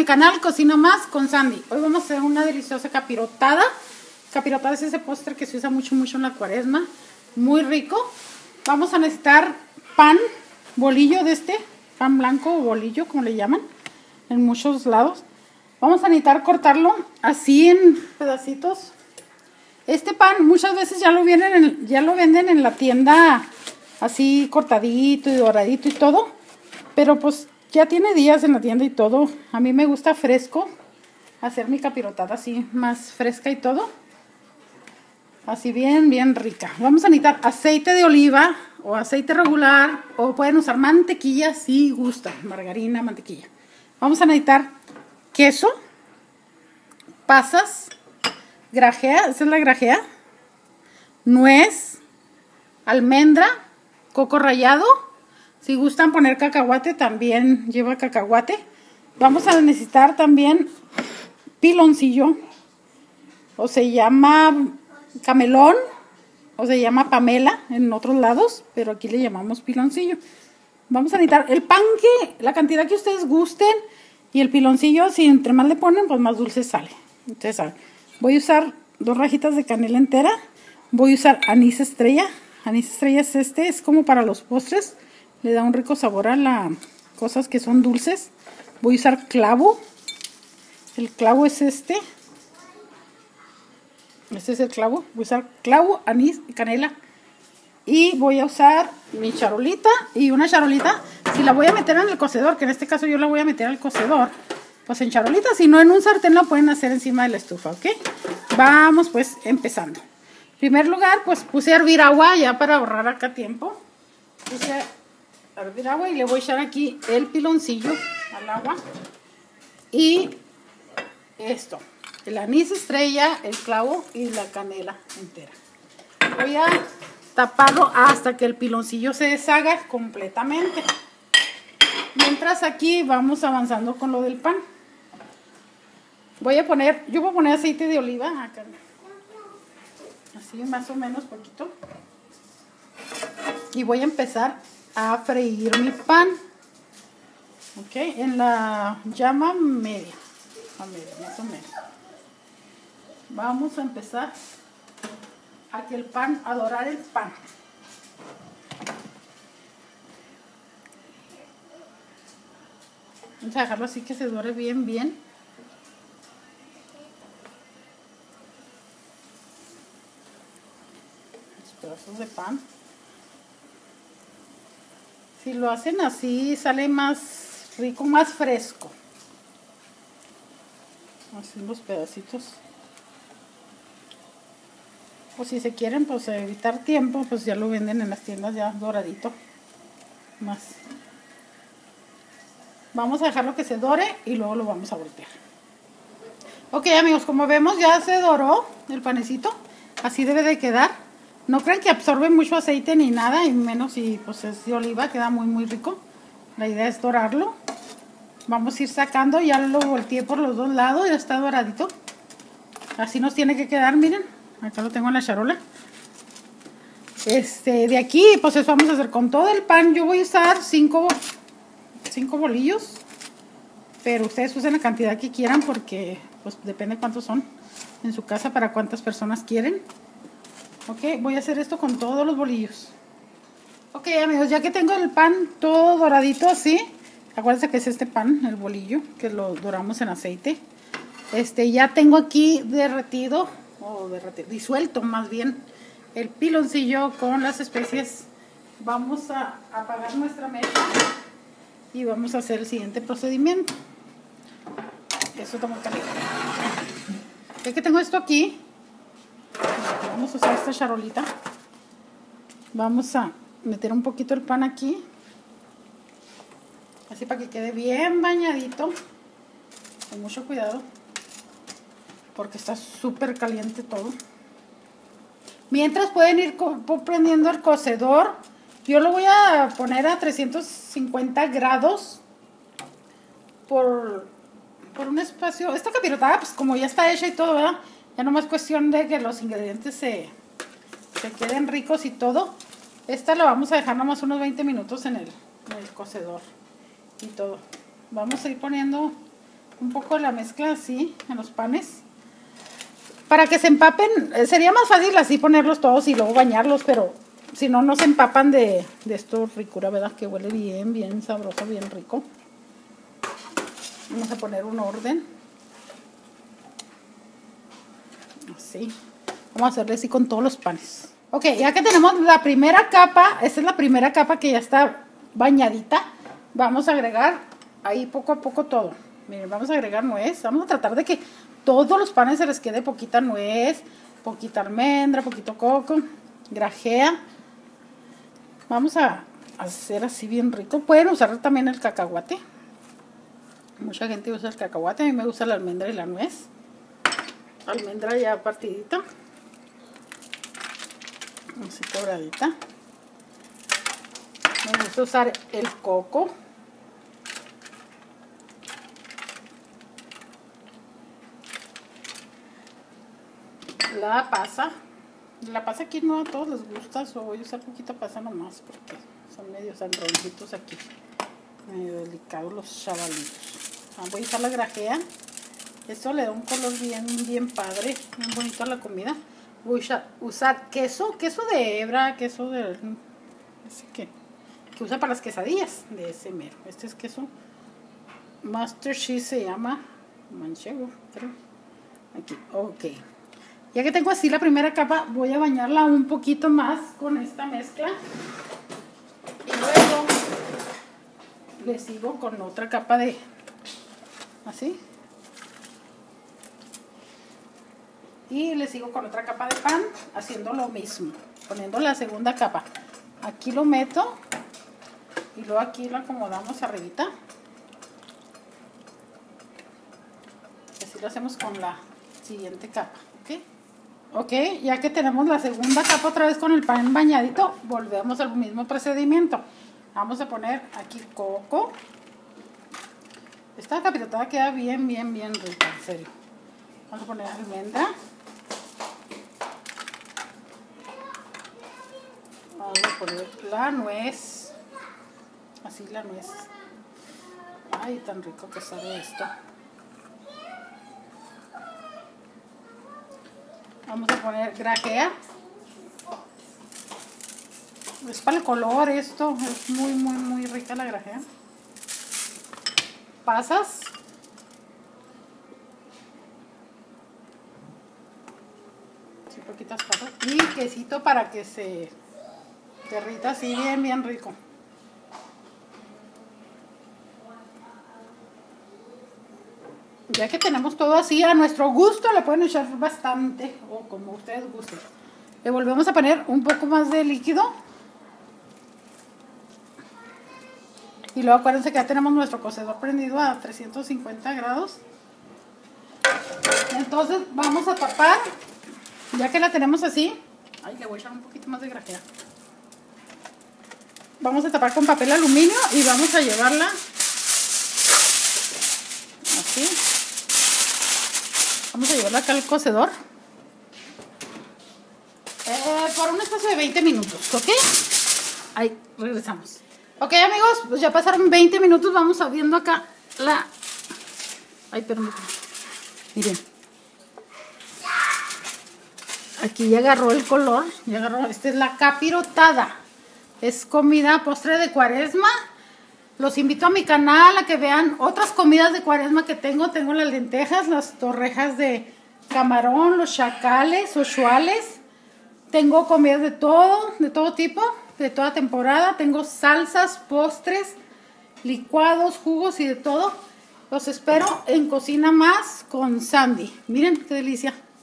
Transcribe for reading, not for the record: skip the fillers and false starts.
mi canal Cocina Más con Sandy. Hoy vamos a hacer una deliciosa capirotada. Capirotada es ese postre que se usa mucho en la cuaresma. Muy rico. Vamos a necesitar pan, bolillo de este, pan blanco o bolillo, como le llaman en muchos lados. Vamos a necesitar cortarlo así en pedacitos. Este pan muchas veces ya lo venden en la tienda así cortadito y doradito y todo. Pero pues ya tiene días en la tienda y todo. A mí me gusta fresco. Hacer mi capirotada así más fresca y todo. Así bien rica. Vamos a necesitar aceite de oliva o aceite regular. O pueden usar mantequilla si gustan. Margarina, mantequilla. Vamos a necesitar queso. Pasas. Grajea. Esa es la grajea. Nuez. Almendra. Coco rallado. Si gustan poner cacahuate, también lleva cacahuate. Vamos a necesitar también piloncillo. O se llama camelón. O se llama pamela en otros lados. Pero aquí le llamamos piloncillo. Vamos a necesitar el pan la cantidad que ustedes gusten. Y el piloncillo, si entre más le ponen, pues más dulce sale. Ustedes saben. Voy a usar 2 rajitas de canela entera. Voy a usar anís estrella. Anís estrella es como para los postres. Le da un rico sabor a las cosas que son dulces. Voy a usar clavo. El clavo es este. Este es el clavo. Voy a usar clavo, anís y canela. Y voy a usar mi charolita. Y una charolita, si la voy a meter en el cocedor, que en este caso yo la voy a meter al cocedor, pues en charolita. Si no en un sartén, la pueden hacer encima de la estufa, ¿ok? Vamos pues empezando. En primer lugar, pues puse a hervir agua ya para ahorrar acá tiempo. Puse a hervir agua y le voy a echar aquí el piloncillo al agua y esto, el anís estrella, el clavo y la canela entera. Voy a taparlo hasta que el piloncillo se deshaga completamente. Mientras aquí vamos avanzando con lo del pan. Yo voy a poner aceite de oliva acá, así más o menos poquito, y voy a empezar a freír mi pan, ok, en la llama media, más o menos. Vamos a empezar a dorar el pan. Vamos a dejarlo así que se dore bien. Los pedazos de pan. Si lo hacen así, sale más rico, más fresco. Así los pedacitos. O si se quieren, pues evitar tiempo, pues ya lo venden en las tiendas ya doradito. Más. Vamos a dejarlo que se dore y luego lo vamos a voltear. Ok, amigos, como vemos ya se doró el panecito. Así debe de quedar. No crean que absorbe mucho aceite ni nada, y menos si pues es de oliva, queda muy rico. La idea es dorarlo. Vamos a ir sacando, ya lo volteé por los dos lados, ya está doradito. Así nos tiene que quedar, miren. Acá lo tengo en la charola. De aquí, pues eso vamos a hacer con todo el pan. Yo voy a usar 5 bolillos. Pero ustedes usen la cantidad que quieran porque pues depende cuántos son en su casa, para cuántas personas quieren. Ok, voy a hacer esto con todos los bolillos. Ok, amigos, ya que tengo el pan todo doradito así. Acuérdense que es este pan, el bolillo, que lo doramos en aceite. Ya tengo aquí disuelto más bien, el piloncillo con las especies. Vamos a apagar nuestra mesa y vamos a hacer el siguiente procedimiento. Eso está muy caliente. Ya que tengo esto aquí, vamos a usar esta charolita. Vamos a meter un poquito el pan aquí, así para que quede bien bañadito, con mucho cuidado porque está súper caliente todo. Mientras pueden ir prendiendo el cocedor. Yo lo voy a poner a 350 grados por un espacio. Esta capirotada, pues como ya está hecha y todo, ¿verdad? Ya nomás cuestión de que los ingredientes se queden ricos y todo. Esta la vamos a dejar nomás unos 20 minutos en el cocedor y todo. Vamos a ir poniendo un poco de la mezcla así en los panes. Para que se empapen, sería más fácil así ponerlos todos y luego bañarlos, pero si no, no se empapan de esto ricura, ¿verdad? Que huele bien, bien sabroso, bien rico. Vamos a poner un orden. Así. Vamos a hacerle así con todos los panes. Ok, ya que tenemos la primera capa, esta es la primera capa que ya está bañadita. Vamos a agregar ahí poco a poco todo. Miren, vamos a agregar nuez. Vamos a tratar de que todos los panes se les quede poquita nuez, poquita almendra, poquito coco, grajea. Vamos a hacer así bien rico. Pueden usar también el cacahuate. Mucha gente usa el cacahuate. A mí me gusta la almendra y la nuez. Almendra ya partidita. Así quebradita. Me gusta usar el coco. La pasa. La pasa aquí no a todos les gusta. So voy a usar poquita pasa nomás porque son medio sangroncitos aquí. Medio delicados los chavalitos. Voy a usar la grajea. Esto le da un color bien, bien padre. Bien bonito a la comida. Voy a usar queso de hebra, queso de... Ese que usa para las quesadillas, de ese mero. Este es queso Master Cheese, se llama manchego, creo. Aquí, ok. Ya que tengo así la primera capa, voy a bañarla un poquito más con esta mezcla. Y luego le sigo con otra capa de... así. Y le sigo con otra capa de pan, haciendo lo mismo, poniendo la segunda capa. Aquí lo meto y luego aquí lo acomodamos arribita. Así lo hacemos con la siguiente capa, ¿ok? Ok, ya que tenemos la segunda capa otra vez con el pan bañadito, volvemos al mismo procedimiento. Vamos a poner aquí coco. Esta capirotada queda bien, bien, bien rica, en serio. Vamos a poner almendra. Vamos a poner la nuez. Así la nuez. Ay, tan rico que sabe esto. Vamos a poner grajea. Es para el color esto. Es muy, muy, muy rica la grajea. Pasas. Sí, poquitas pasas. Y quesito para que se derrita así bien, bien rico. Ya que tenemos todo así a nuestro gusto, le pueden echar bastante o como ustedes gusten. Le volvemos a poner un poco más de líquido. Y luego acuérdense que ya tenemos nuestro cocedor prendido a 350 grados. Entonces vamos a tapar, ya que la tenemos así. Ay, le voy a echar un poquito más de grajea. Vamos a tapar con papel aluminio y vamos a llevarla así. Vamos a llevarla acá al cocedor por un espacio de 20 minutos, ¿ok? Ahí, regresamos. Ok, amigos, pues ya pasaron 20 minutos. Vamos a viendo acá la... Ay, permítanme. Miren. Aquí ya agarró el color. Ya agarró. Esta es la capirotada. Es comida postre de Cuaresma. Los invito a mi canal a que vean otras comidas de Cuaresma que tengo. Tengo las lentejas, las torrejas de camarón, los chacales, ochuales. Tengo comidas de todo tipo, de toda temporada. Tengo salsas, postres, licuados, jugos y de todo. Los espero en Cocina Más con Sandy. Miren qué delicia.